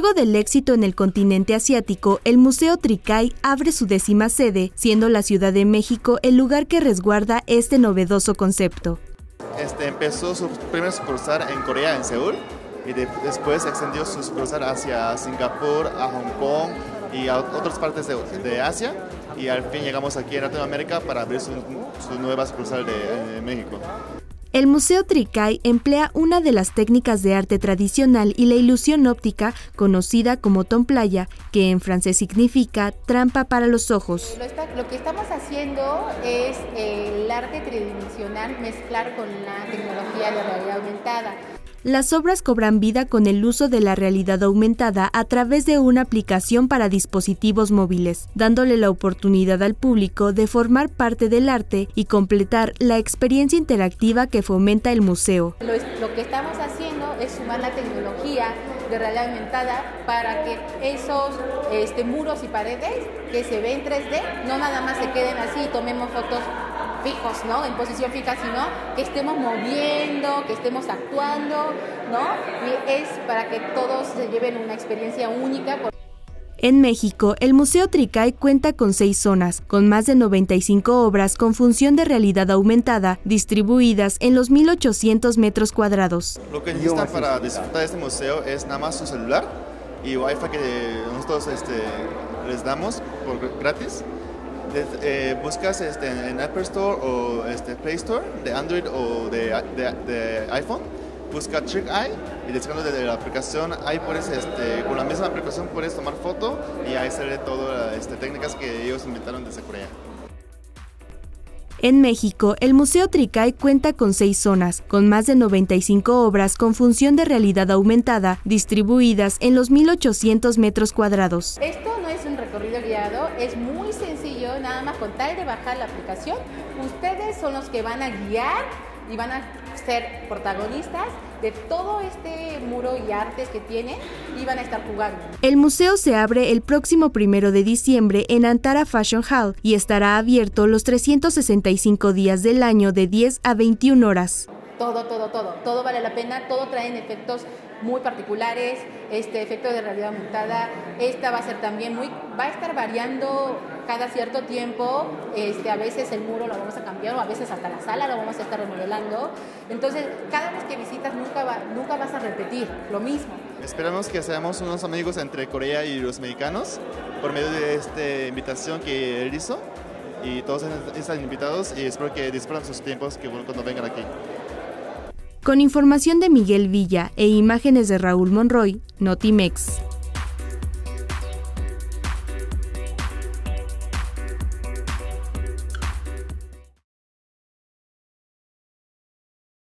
Luego del éxito en el continente asiático, el Museo Trikai abre su 10ª sede, siendo la Ciudad de México el lugar que resguarda este novedoso concepto. Empezó su primer sucursal en Corea, en Seúl, y después extendió su sucursal hacia Singapur, a Hong Kong y a otras partes de Asia, y al fin llegamos aquí en Latinoamérica para abrir su nueva sucursal de México. El Museo Trikai emplea una de las técnicas de arte tradicional y la ilusión óptica, conocida como tomplaya, que en francés significa trampa para los ojos. Lo que estamos haciendo es el arte tridimensional mezclar con la tecnología de realidad aumentada. Las obras cobran vida con el uso de la realidad aumentada a través de una aplicación para dispositivos móviles, dándole la oportunidad al público de formar parte del arte y completar la experiencia interactiva que fomenta el museo. Lo que estamos haciendo es sumar la tecnología de realidad aumentada para que esos muros y paredes que se ven en 3D no nada más se queden así y tomemos fotos fijos, ¿no? En posición fija, sino que estemos moviendo, que estemos actuando, ¿no? Y es para que todos se lleven una experiencia única. En México, el Museo Trikai cuenta con 6 zonas, con más de 95 obras con función de realidad aumentada, distribuidas en los 1,800 metros cuadrados. Lo que necesitan para disfrutar de este museo es nada más su celular y Wi-Fi que nosotros les damos por gratis. Buscas en Apple Store o Play Store de Android o de iPhone, busca Trikai y descargando desde la aplicación, ahí puedes, con la misma aplicación puedes tomar foto y ahí sale todas las técnicas que ellos inventaron desde Corea. En México, el Museo Trikai cuenta con 6 zonas, con más de 95 obras con función de realidad aumentada, distribuidas en los 1,800 metros cuadrados. Esto no es un recorrido guiado, es muy sencillo, nada más con tal de bajar la aplicación, ustedes son los que van a guiar y van a ser protagonistas de todo este muro y artes que tienen y van a estar jugando. El museo se abre el próximo 1 de diciembre en Antara Fashion Hall y estará abierto los 365 días del año de 10 a 21 horas. Todo vale la pena, todo traen efectos muy particulares, efecto de realidad aumentada, va a ser también va a estar variando cada cierto tiempo, a veces el muro lo vamos a cambiar o a veces hasta la sala lo vamos a estar remodelando, entonces cada vez que visitas nunca vas a repetir lo mismo. Esperamos que seamos unos amigos entre Corea y los mexicanos por medio de esta invitación que él hizo y todos están invitados y espero que disfruten sus tiempos cuando vengan aquí. Con información de Miguel Villa e imágenes de Raúl Monroy, Notimex.